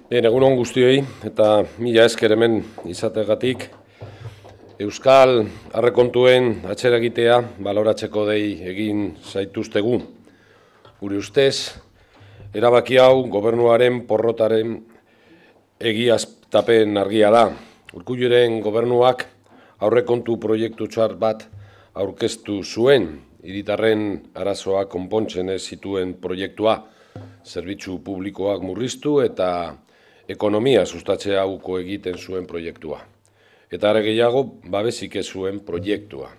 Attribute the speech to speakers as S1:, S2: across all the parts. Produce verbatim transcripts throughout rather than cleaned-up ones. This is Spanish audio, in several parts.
S1: Bien, egunon guztioi eta mila esker hemen izategatik Euskal Aurrekontuen atzeragitea baloratzeko dei egin zaituztegu. Gure ustez, erabaki hau gobernuaren porrotaren egiaztapen argia da. Urkulluren gobernuak aurrekontu proiektu txar bat aurkeztu zuen, hiritarren arazoak konpontzen ez zituen proiektua, zerbitzu publikoak murriztu eta ekonomia sustatzea uko egiten zuen proiektua. Eta are gehiago, babesik ez zuen proiektua.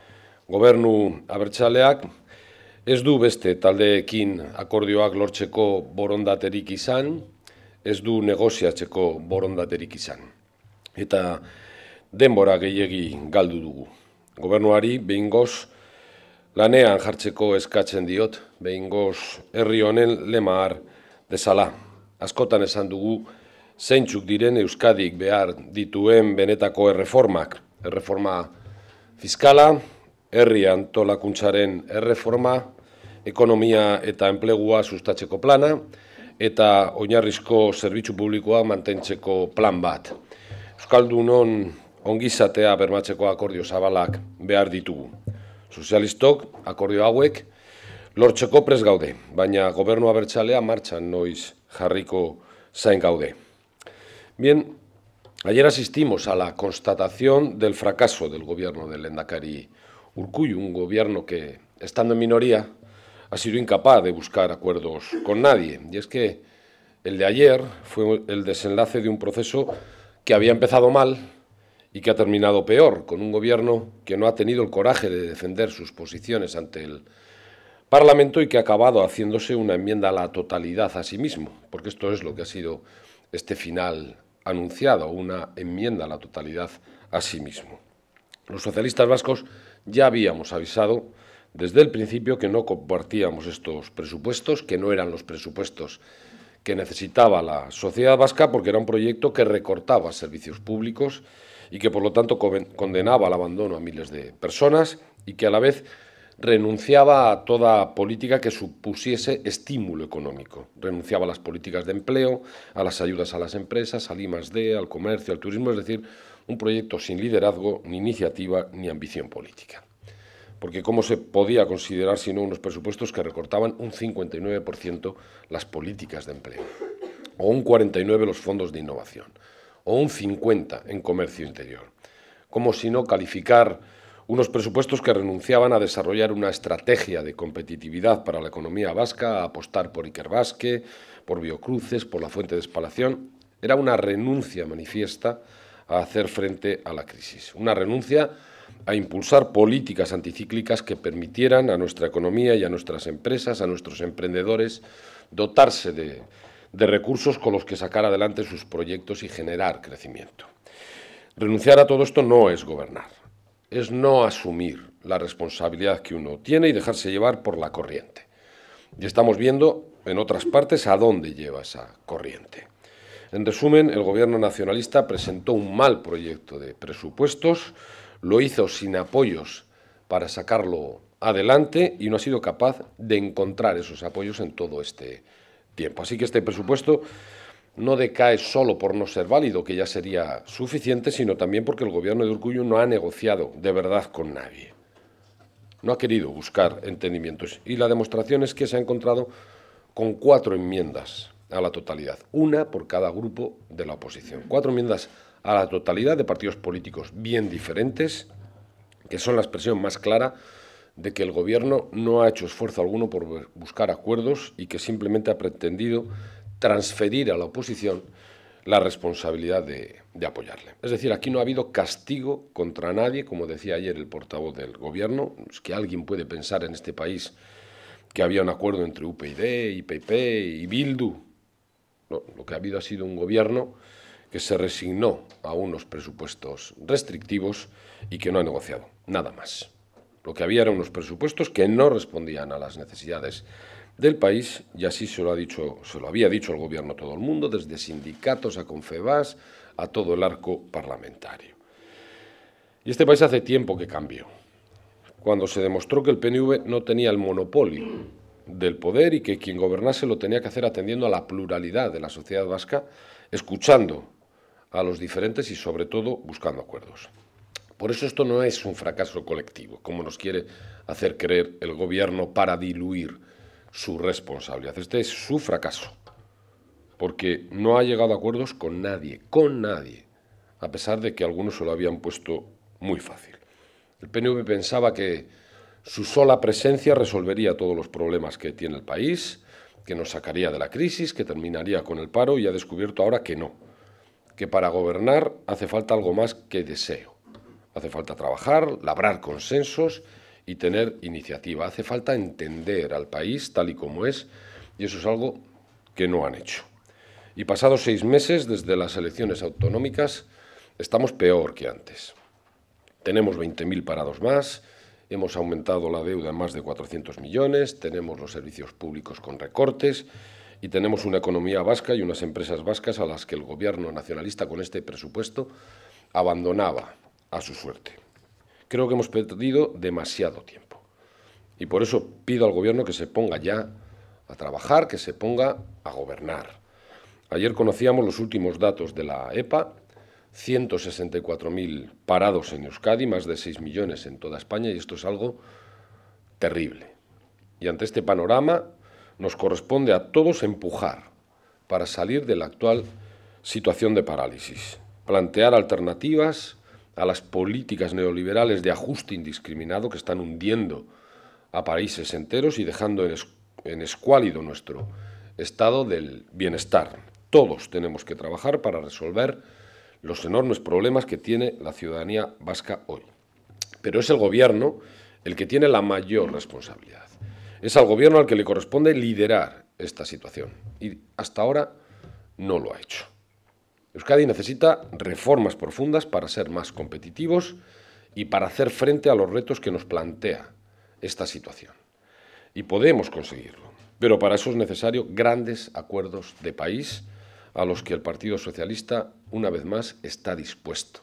S1: Gobernu abertzaleak ez du beste taldeekin akordioak lortzeko borondaterik izan, ez du negoziatzeko borondaterik izan. Eta denbora gehiegi galdu dugu. Gobernuari behingoz lanean jartzeko eskatzen diot, behingoz herri honen lemar dezala. Askotan esan dugu zeintzuk diren Euskadik behar dituen benetako erreformak. Erreforma fiskala, herri antolakuntzaren erreforma, ekonomia eta enplegua sustatzeko plana, eta oinarrizko zerbitzu publikoa mantentzeko plan bat. Euskaldunon ongizatea bermatzeko akordio zabalak behar ditugu. Sozialistok akordio hauek lortzeko prest gaude, baina gobernu abertzalea martxan noiz jarriko zain gaude. Bien, ayer asistimos a la constatación del fracaso del gobierno del lehendakari Urkullu, un gobierno que, estando en minoría, ha sido incapaz de buscar acuerdos con nadie. Y es que el de ayer fue el desenlace de un proceso que había empezado mal y que ha terminado peor, con un gobierno que no ha tenido el coraje de defender sus posiciones ante el Parlamento y que ha acabado haciéndose una enmienda a la totalidad a sí mismo, porque esto es lo que ha sido este final anunciado, una enmienda a la totalidad a sí mismo. Los socialistas vascos ya habíamos avisado desde el principio que no compartíamos estos presupuestos, que no eran los presupuestos que necesitaba la sociedad vasca, porque era un proyecto que recortaba servicios públicos y que, por lo tanto, condenaba al abandono a miles de personas y que, a la vez, renunciaba a toda política que supusiese estímulo económico. Renunciaba a las políticas de empleo, a las ayudas a las empresas, al I más D, al comercio, al turismo, es decir, un proyecto sin liderazgo, ni iniciativa, ni ambición política. Porque ¿cómo se podía considerar sino unos presupuestos que recortaban un cincuenta y nueve por ciento las políticas de empleo, o un cuarenta y nueve por ciento los fondos de innovación, o un cincuenta por ciento en comercio interior? ¿Cómo si no calificar unos presupuestos que renunciaban a desarrollar una estrategia de competitividad para la economía vasca, a apostar por Ikerbasque, por Biocruces, por la fuente de espalación? Era una renuncia manifiesta a hacer frente a la crisis, una renuncia a impulsar políticas anticíclicas que permitieran a nuestra economía y a nuestras empresas, a nuestros emprendedores, dotarse de, de recursos con los que sacar adelante sus proyectos y generar crecimiento. Renunciar a todo esto no es gobernar. Es no asumir la responsabilidad que uno tiene y dejarse llevar por la corriente. Y estamos viendo en otras partes a dónde lleva esa corriente. En resumen, el gobierno nacionalista presentó un mal proyecto de presupuestos, lo hizo sin apoyos para sacarlo adelante y no ha sido capaz de encontrar esos apoyos en todo este tiempo. Así que este presupuesto no decae solo por no ser válido, que ya sería suficiente, sino también porque el gobierno de Urkullu no ha negociado de verdad con nadie. No ha querido buscar entendimientos. Y la demostración es que se ha encontrado con cuatro enmiendas a la totalidad, una por cada grupo de la oposición. Cuatro enmiendas a la totalidad de partidos políticos bien diferentes, que son la expresión más clara de que el gobierno no ha hecho esfuerzo alguno por buscar acuerdos y que simplemente ha pretendido transferir a la oposición la responsabilidad de, de apoyarle. Es decir, aquí no ha habido castigo contra nadie, como decía ayer el portavoz del gobierno. Es que alguien puede pensar en este país que había un acuerdo entre U P YD, I P P y Bildu. No, lo que ha habido ha sido un gobierno que se resignó a unos presupuestos restrictivos y que no ha negociado, nada más. Lo que había eran unos presupuestos que no respondían a las necesidades del país, y así se lo, ha dicho, se lo había dicho el gobierno a todo el mundo, desde sindicatos a Confebask, a todo el arco parlamentario. Y este país hace tiempo que cambió, cuando se demostró que el P N V no tenía el monopolio del poder y que quien gobernase lo tenía que hacer atendiendo a la pluralidad de la sociedad vasca, escuchando a los diferentes y, sobre todo, buscando acuerdos. Por eso esto no es un fracaso colectivo, como nos quiere hacer creer el Gobierno para diluir su responsabilidad. Este es su fracaso, porque no ha llegado a acuerdos con nadie, con nadie, a pesar de que algunos se lo habían puesto muy fácil. El P N V pensaba que su sola presencia resolvería todos los problemas que tiene el país, que nos sacaría de la crisis, que terminaría con el paro, y ha descubierto ahora que no, que para gobernar hace falta algo más que deseo. Hace falta trabajar, labrar consensos y tener iniciativa. Hace falta entender al país tal y como es, y eso es algo que no han hecho. Y pasados seis meses desde las elecciones autonómicas, estamos peor que antes. Tenemos veinte mil parados más, hemos aumentado la deuda en más de cuatrocientos millones, tenemos los servicios públicos con recortes y tenemos una economía vasca y unas empresas vascas a las que el Gobierno nacionalista con este presupuesto abandonaba a su suerte. Creo que hemos perdido demasiado tiempo y por eso pido al Gobierno que se ponga ya a trabajar, que se ponga a gobernar. Ayer conocíamos los últimos datos de la E P A, ciento sesenta y cuatro mil parados en Euskadi, más de seis millones en toda España, y esto es algo terrible. Y ante este panorama nos corresponde a todos empujar para salir de la actual situación de parálisis, plantear alternativas a las políticas neoliberales de ajuste indiscriminado que están hundiendo a países enteros y dejando en, es, en escuálido nuestro estado del bienestar. Todos tenemos que trabajar para resolver los enormes problemas que tiene la ciudadanía vasca hoy. Pero es el Gobierno el que tiene la mayor responsabilidad. Es al Gobierno al que le corresponde liderar esta situación y hasta ahora no lo ha hecho. Euskadi necesita reformas profundas para ser más competitivos y para hacer frente a los retos que nos plantea esta situación. Y podemos conseguirlo, pero para eso es necesario grandes acuerdos de país a los que el Partido Socialista, una vez más, está dispuesto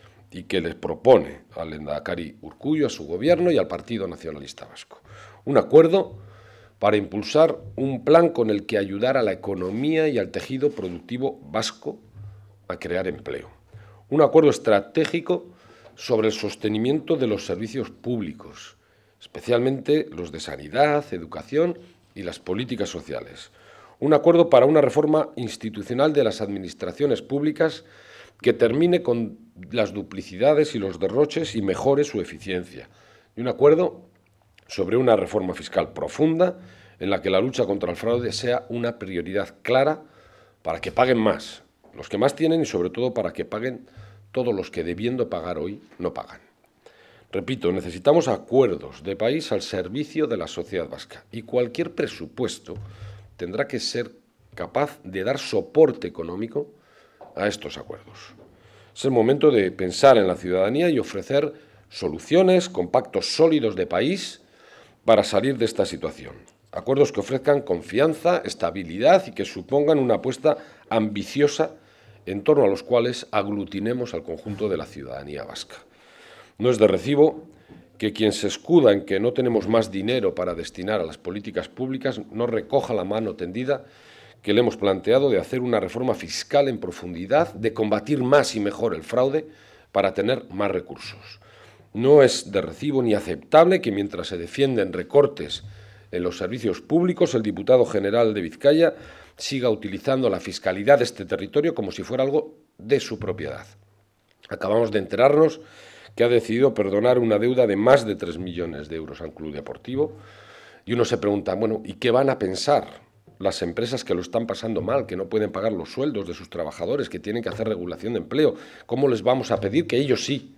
S1: y que les propone al Lehendakari Urkullu, a su Gobierno y al Partido Nacionalista Vasco. Un acuerdo para impulsar un plan con el que ayudar a la economía y al tejido productivo vasco a crear empleo. Un acuerdo estratégico sobre el sostenimiento de los servicios públicos, especialmente los de sanidad, educación y las políticas sociales. Un acuerdo para una reforma institucional de las administraciones públicas que termine con las duplicidades y los derroches y mejore su eficiencia. Y un acuerdo sobre una reforma fiscal profunda en la que la lucha contra el fraude sea una prioridad clara para que paguen más los que más tienen y, sobre todo, para que paguen todos los que, debiendo pagar hoy, no pagan. Repito, necesitamos acuerdos de país al servicio de la sociedad vasca y cualquier presupuesto tendrá que ser capaz de dar soporte económico a estos acuerdos. Es el momento de pensar en la ciudadanía y ofrecer soluciones con pactos sólidos de país para salir de esta situación. Acuerdos que ofrezcan confianza, estabilidad y que supongan una apuesta ambiciosa en torno a los cuales aglutinemos al conjunto de la ciudadanía vasca. No es de recibo que quien se escuda en que no tenemos más dinero para destinar a las políticas públicas no recoja la mano tendida que le hemos planteado de hacer una reforma fiscal en profundidad, de combatir más y mejor el fraude para tener más recursos. No es de recibo ni aceptable que mientras se defienden recortes en los servicios públicos, el diputado general de Vizcaya siga utilizando la fiscalidad de este territorio como si fuera algo de su propiedad. Acabamos de enterarnos que ha decidido perdonar una deuda de más de tres millones de euros a un club deportivo y uno se pregunta, bueno, ¿y qué van a pensar las empresas que lo están pasando mal, que no pueden pagar los sueldos de sus trabajadores, que tienen que hacer regulación de empleo? ¿Cómo les vamos a pedir que ellos sí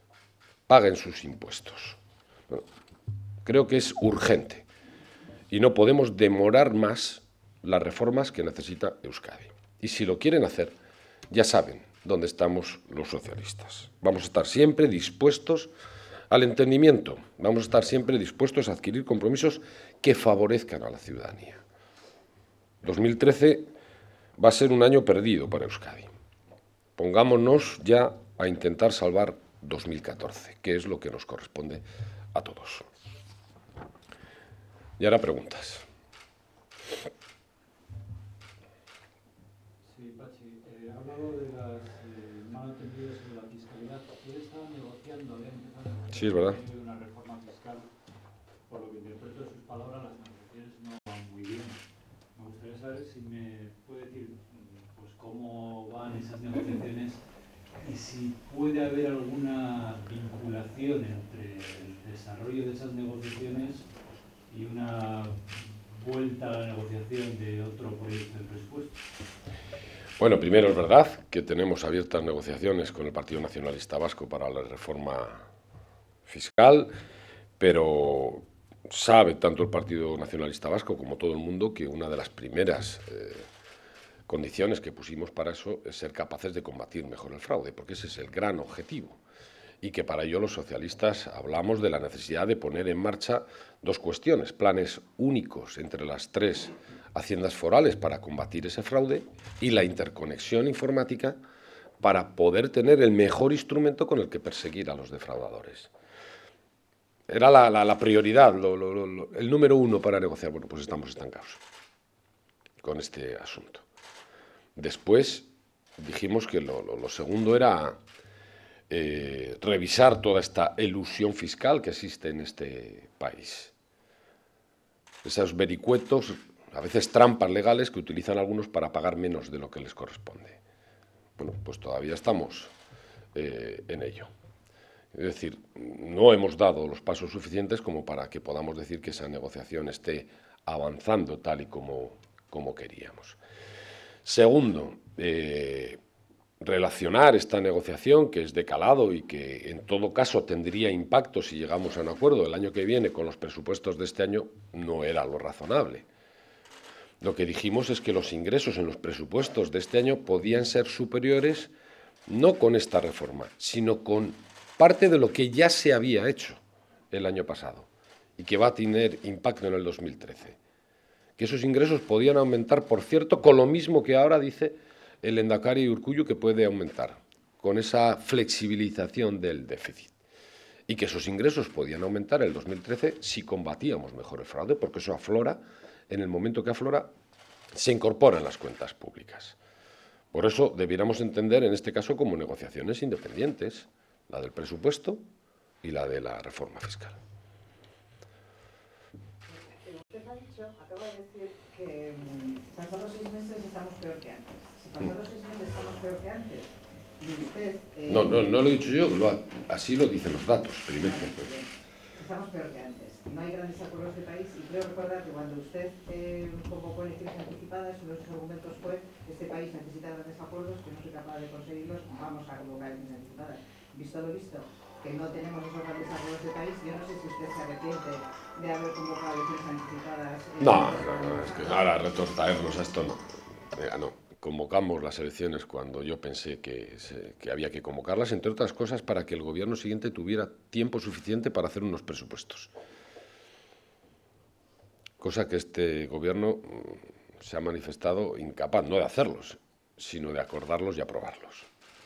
S1: paguen sus impuestos? Bueno, creo que es urgente y no podemos demorar más las reformas que necesita Euskadi. Y si lo quieren hacer, ya saben dónde estamos los socialistas. Vamos a estar siempre dispuestos al entendimiento, vamos a estar siempre dispuestos a adquirir compromisos que favorezcan a la ciudadanía. dos mil trece va a ser un año perdido para Euskadi. Pongámonos ya a intentar salvar dos mil catorce, que es lo que nos corresponde a todos. Y ahora preguntas.
S2: Sí, Pachi, eh, ha hablado de las eh, malentendidos sobre la fiscalidad. Ustedes estaban negociando, habían empezado a negociar
S1: Sí, es verdad.
S2: una reforma fiscal, por lo que interpreto de sus palabras, las negociaciones no van muy bien. Me gustaría saber si me puede decir pues, cómo van esas negociaciones y si puede haber alguna vinculación entre el desarrollo de esas negociaciones y una vuelta a la negociación de otro proyecto de presupuesto.
S1: Bueno, primero es verdad que tenemos abiertas negociaciones con el Partido Nacionalista Vasco para la reforma fiscal, pero sabe tanto el Partido Nacionalista Vasco como todo el mundo que una de las primeras eh, condiciones que pusimos para eso es ser capaces de combatir mejor el fraude, porque ese es el gran objetivo. Y que para ello los socialistas hablamos de la necesidad de poner en marcha dos cuestiones, planes únicos entre las tres haciendas forales para combatir ese fraude y la interconexión informática para poder tener el mejor instrumento con el que perseguir a los defraudadores. Era la, la, la prioridad, lo, lo, lo, el número uno para negociar. Bueno, pues estamos estancados con este asunto. Después dijimos que lo, lo, lo segundo era eh, revisar toda esta elusión fiscal que existe en este país. Esos vericuetos, a veces trampas legales que utilizan algunos para pagar menos de lo que les corresponde. Bueno, pues todavía estamos eh, en ello. Es decir, no hemos dado los pasos suficientes como para que podamos decir que esa negociación esté avanzando tal y como, como queríamos. Segundo, eh, relacionar esta negociación, que es de calado y que en todo caso tendría impacto si llegamos a un acuerdo el año que viene con los presupuestos de este año, no era lo razonable. Lo que dijimos es que los ingresos en los presupuestos de este año podían ser superiores no con esta reforma, sino con parte de lo que ya se había hecho el año pasado y que va a tener impacto en el dos mil trece. Que esos ingresos podían aumentar, por cierto, con lo mismo que ahora dice el Lehendakari Urkullu que puede aumentar, con esa flexibilización del déficit. Y que esos ingresos podían aumentar en el dos mil trece si combatíamos mejor el fraude, porque eso aflora, en el momento que aflora, se incorpora en las cuentas públicas. Por eso debiéramos entender en este caso como negociaciones independientes, la del presupuesto y la de la reforma fiscal.
S3: Usted ha dicho, acaba de decir que si pasados seis meses estamos peor que antes. Si pasados seis meses estamos peor que antes, y usted... Eh,
S1: no, no, no lo he dicho yo, lo ha, así lo dicen los datos. Primero.
S3: Estamos peor que antes. No hay grandes acuerdos de país y creo recordar que cuando usted eh, convocó elecciones anticipadas, uno de sus argumentos fue que este país necesita grandes acuerdos, que no soy capaz de conseguirlos, vamos a convocar elecciones anticipadas. Visto lo visto, que no tenemos esos grandes acuerdos de país, yo no sé si usted se arrepiente de haber convocado elecciones anticipadas. Eh,
S1: no, no, no, es que ahora retorcernos a esto no. Mira, no. Convocamos las elecciones cuando yo pensé que, se, que había que convocarlas, entre otras cosas, para que el gobierno siguiente tuviera tiempo suficiente para hacer unos presupuestos. Cosa que este gobierno se ha manifestado incapaz, no de hacerlos, sino de acordarlos y aprobarlos.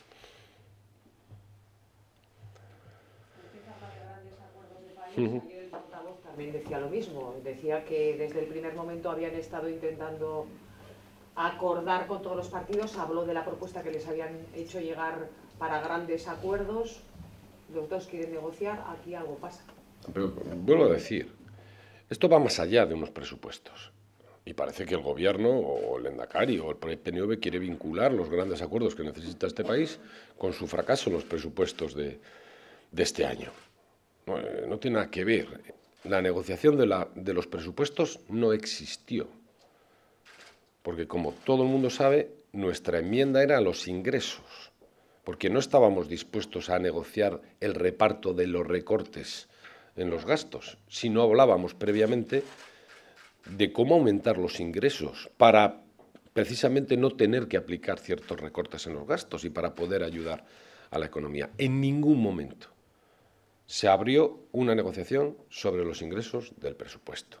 S4: Uh-huh. Ayer el portavoz también decía lo mismo, decía que desde el primer momento habían estado intentando acordar con todos los partidos, habló de la propuesta que les habían hecho llegar para grandes acuerdos, los dos quieren negociar, aquí algo pasa.
S1: Pero vuelvo a decir, esto va más allá de unos presupuestos. Y parece que el gobierno, o el Lehendakari, o el P N V quiere vincular los grandes acuerdos que necesita este país con su fracaso en los presupuestos de, de este año. No, no tiene nada que ver. La negociación de, la, de los presupuestos no existió. Porque como todo el mundo sabe, nuestra enmienda era los ingresos. Porque no estábamos dispuestos a negociar el reparto de los recortes en los gastos, sino hablábamos previamente de cómo aumentar los ingresos para precisamente no tener que aplicar ciertos recortes en los gastos y para poder ayudar a la economía. En ningún momento se abrió una negociación sobre los ingresos del presupuesto.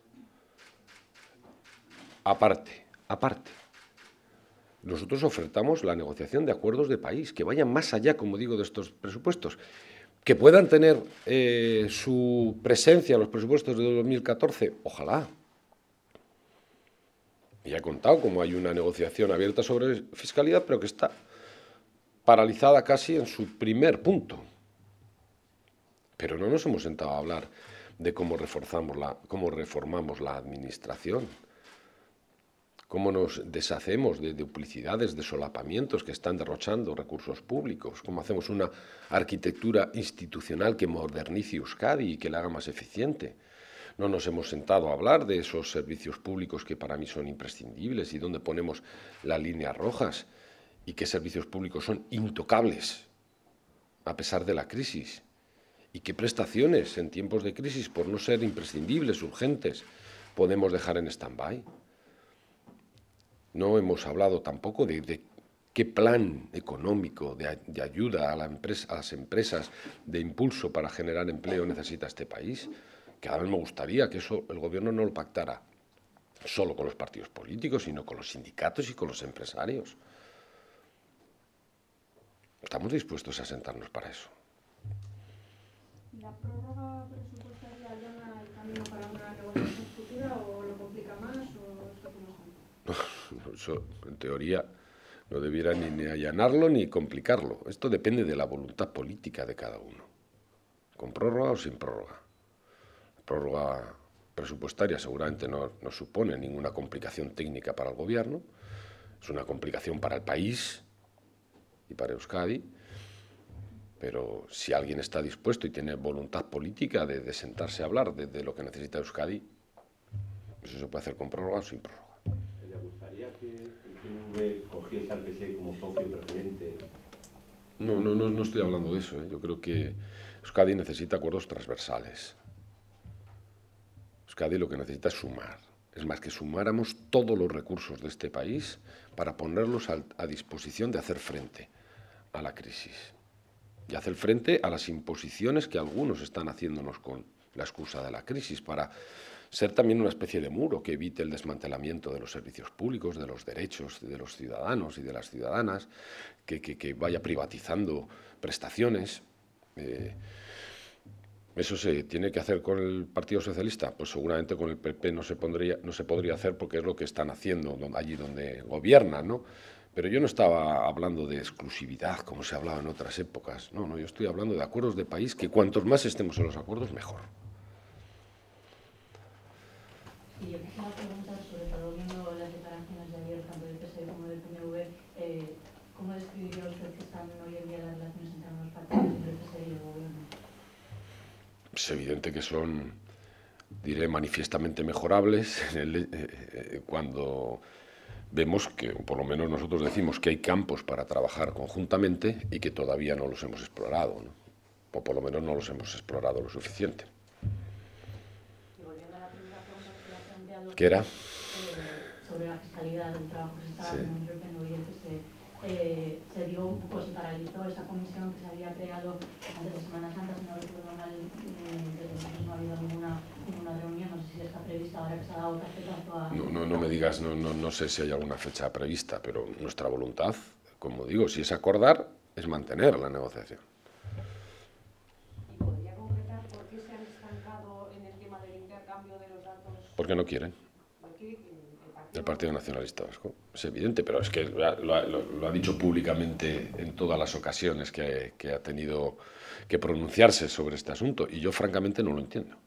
S1: Aparte, aparte, nosotros ofertamos la negociación de acuerdos de país que vayan más allá, como digo, de estos presupuestos, que puedan tener eh, su presencia en los presupuestos de dos mil catorce, ojalá. Y ha contado cómo hay una negociación abierta sobre fiscalidad, pero que está paralizada casi en su primer punto. Pero no nos hemos sentado a hablar de cómo reforzamos la, cómo reformamos la administración, cómo nos deshacemos de duplicidades, de solapamientos que están derrochando recursos públicos, cómo hacemos una arquitectura institucional que modernice Euskadi y que la haga más eficiente. No nos hemos sentado a hablar de esos servicios públicos que para mí son imprescindibles y dónde ponemos las líneas rojas y qué servicios públicos son intocables a pesar de la crisis y qué prestaciones en tiempos de crisis, por no ser imprescindibles, urgentes, podemos dejar en stand-by. No hemos hablado tampoco de, de qué plan económico de, de ayuda a, la empresa, a las empresas, de impulso para generar empleo necesita este país. Cada vez me gustaría que eso el Gobierno no lo pactara solo con los partidos políticos, sino con los sindicatos y con los empresarios. Estamos dispuestos a sentarnos para eso.
S5: ¿La prórroga presupuestaria allana el camino para una negociación futura o lo complica más o esto cómo es?
S1: Eso, en teoría, no debiera ni, ni allanarlo ni complicarlo. Esto depende de la voluntad política de cada uno. Con prórroga o sin prórroga. La prórroga presupuestaria seguramente no, no supone ninguna complicación técnica para el Gobierno. Es una complicación para el país y para Euskadi. Pero si alguien está dispuesto y tiene voluntad política de, de sentarse a hablar de, de lo que necesita Euskadi, eso se puede hacer con prórroga o sin prórroga.
S6: ¿Le gustaría que el P N V cogiese al P S E como socio preferente?
S1: No, no, no, no estoy hablando de eso, ¿eh? Yo creo que Euskadi necesita acuerdos transversales. Euskadi lo que necesita es sumar. Es más, que sumáramos todos los recursos de este país para ponerlos a, a disposición de hacer frente a la crisis. Y hacer frente a las imposiciones que algunos están haciéndonos con la excusa de la crisis, para ser también una especie de muro que evite el desmantelamiento de los servicios públicos, de los derechos de los ciudadanos y de las ciudadanas, que, que, que vaya privatizando prestaciones. Eh, ¿Eso se tiene que hacer con el Partido Socialista? Pues seguramente con el P P no se, pondría, no se podría hacer, porque es lo que están haciendo allí donde gobiernan, ¿no? Pero yo no estaba hablando de exclusividad, como se hablaba en otras épocas. No, no, yo estoy hablando de acuerdos de país, que cuantos más estemos en los acuerdos, mejor.
S5: Y yo quisiera preguntar, sobre todo viendo las declaraciones de ayer, tanto del P S E como del P N V, eh, ¿cómo describiría usted que están hoy en día las relaciones entre los partidos, entre el P S E y el Gobierno?
S1: Es evidente que son, diré, manifiestamente mejorables en el, eh, eh, cuando vemos que, por lo menos nosotros decimos, que hay campos para trabajar conjuntamente y que todavía no los hemos explorado, ¿no? O por lo menos no los hemos explorado lo suficiente.
S5: Y volviendo a la primera pregunta que le ha planteado,
S1: ¿Qué era?
S5: Eh, sobre la fiscalidad del trabajo que se estaba
S1: Sí.
S5: haciendo entre el P N V y el P S E, eh, se dio un poco, se paralizó esa comisión que se había creado antes de Semana Santa, si no recuerdo mal, eh, desde entonces no ha habido ninguna, ninguna reunión, no sé si está prevista ahora que se ha dado carpetazo a...
S1: No, no, no me digas, no, no, no sé si hay alguna fecha prevista, pero nuestra voluntad, como digo, si es acordar, es mantener la negociación.
S7: ¿Y podría concretar por qué se han estancado en el tema del intercambio de los datos?
S1: Porque no quieren.
S7: ¿No quiere el partido?
S1: El Partido Nacionalista Vasco. Es evidente, pero es que lo, ha- lo, ha- lo ha dicho públicamente en todas las ocasiones que, que ha tenido que pronunciarse sobre este asunto, y yo francamente no lo entiendo.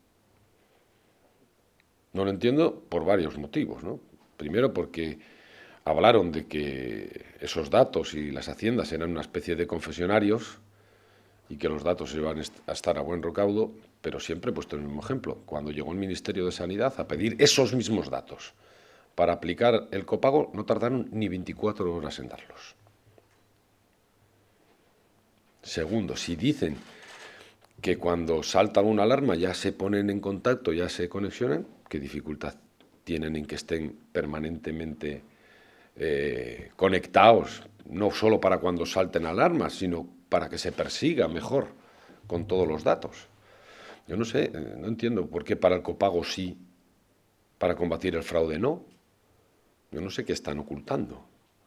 S1: No lo entiendo por varios motivos, ¿no? Primero, porque hablaron de que esos datos y las haciendas eran una especie de confesionarios y que los datos iban a estar a buen recaudo, pero siempre he puesto el mismo ejemplo. Cuando llegó el Ministerio de Sanidad a pedir esos mismos datos para aplicar el copago, no tardaron ni veinticuatro horas en darlos. Segundo, si dicen que cuando salta una alarma ya se ponen en contacto, ya se conexionan, ¿qué dificultad tienen en que estén permanentemente eh, conectados? No solo para cuando salten alarmas, sino para que se persiga mejor con todos los datos. Yo no sé, no entiendo por qué para el copago sí, para combatir el fraude no. Yo no sé qué están ocultando.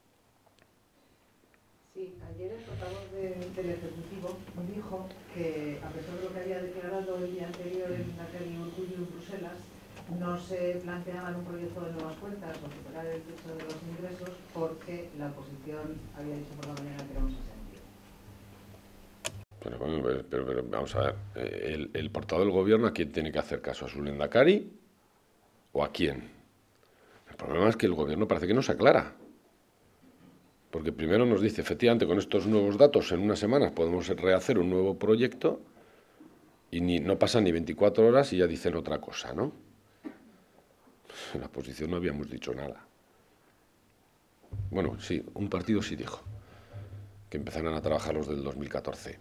S3: Sí, ayer el portavoz de- del Ejecutivo dijo que, a pesar de lo que había declarado el día anterior en la calle Urkullu en Bruselas, no se planteaban un proyecto de nuevas cuentas o superar el techo de los ingresos porque la oposición había dicho por la mañana que era un sentido.
S1: Pero, pero, pero, pero vamos a ver, el, el portavoz del gobierno, ¿a quién tiene que hacer caso? ¿A su lehendakari o a quién? El problema es que el gobierno parece que no se aclara. Porque primero nos dice, efectivamente, con estos nuevos datos, en unas semanas podemos rehacer un nuevo proyecto y ni, no pasan ni veinticuatro horas y ya dicen otra cosa, ¿no? En la oposición no habíamos dicho nada. Bueno, sí, un partido sí dijo que empezaran a trabajar los del dos mil catorce.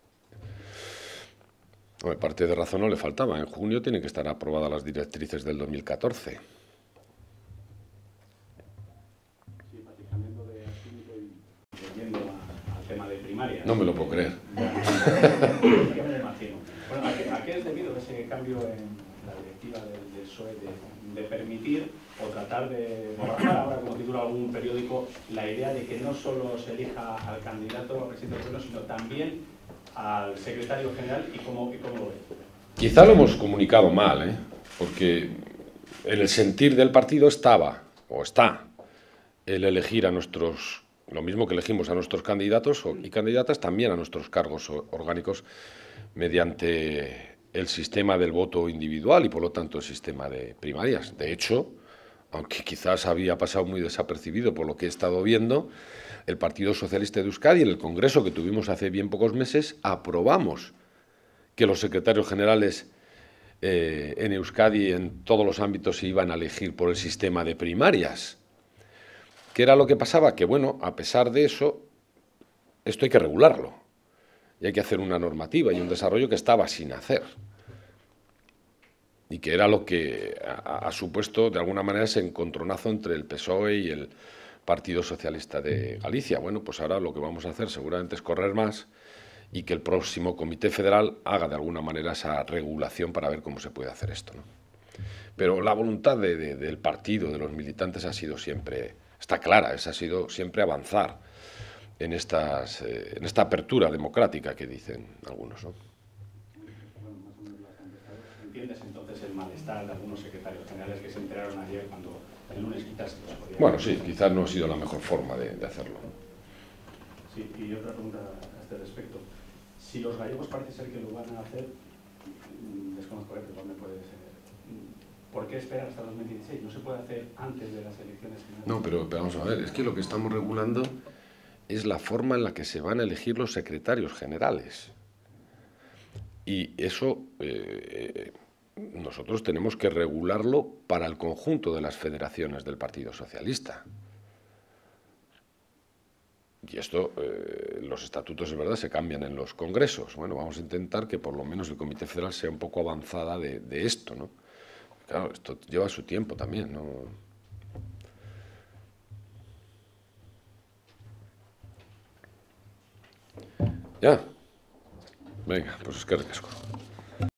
S1: Bueno, parte de razón no le faltaba. En junio tienen que estar aprobadas las directrices del dos mil catorce. No me lo puedo creer.
S8: Ya me lo imagino. Bueno, ¿a qué, a qué es debido ese cambio en la directiva del, del P S O E de, de permitir o tratar de borrar, ahora como titula algún periódico, la idea de que no solo se elija al candidato a presidente del gobierno, sino también al secretario general y cómo, y cómo lo ve?
S1: Quizá lo hemos comunicado mal, ¿eh? Porque en el sentir del partido estaba, o está, el elegir a nuestros... Lo mismo que elegimos a nuestros candidatos y candidatas, también a nuestros cargos orgánicos mediante el sistema del voto individual y, por lo tanto, el sistema de primarias. De hecho, aunque quizás había pasado muy desapercibido por lo que he estado viendo, el Partido Socialista de Euskadi, en el Congreso que tuvimos hace bien pocos meses, aprobamos que los secretarios generales eh, en Euskadi, en todos los ámbitos, se iban a elegir por el sistema de primarias. ¿Qué era lo que pasaba? Que, bueno, a pesar de eso, esto hay que regularlo. Y hay que hacer una normativa y un desarrollo que estaba sin hacer. Y que era lo que ha, ha supuesto, de alguna manera, ese encontronazo entre el P S O E y el Partido Socialista de Galicia. Bueno, pues ahora lo que vamos a hacer seguramente es correr más y que el próximo Comité Federal haga de alguna manera esa regulación para ver cómo se puede hacer esto, ¿no? Pero la voluntad de, de, del partido, de los militantes, ha sido siempre... Está clara, esa ha sido siempre avanzar en, estas, eh, en esta apertura democrática que dicen algunos, ¿no?
S8: ¿Entiendes entonces el malestar de algunos secretarios generales que se enteraron ayer cuando el lunes quizás se los podía...
S1: Bueno, sí, quizás no ha sido la mejor forma de, de hacerlo, ¿no?
S8: Sí, y otra pregunta a este respecto. Si los gallegos parece ser que lo van a hacer, desconozco, pero igual me puede ser... ¿Por qué esperar hasta dos mil dieciséis? ¿No se puede hacer antes de las elecciones generales?
S1: No, pero, pero vamos a ver, es que lo que estamos regulando es la forma en la que se van a elegir los secretarios generales. Y eso eh, nosotros tenemos que regularlo para el conjunto de las federaciones del Partido Socialista. Y esto, eh, los estatutos, es verdad, se cambian en los congresos. Bueno, vamos a intentar que por lo menos el Comité Federal sea un poco avanzada de, de esto, ¿no? Claro, esto lleva su tiempo también, ¿no? Ya. Venga, pues es que recasco.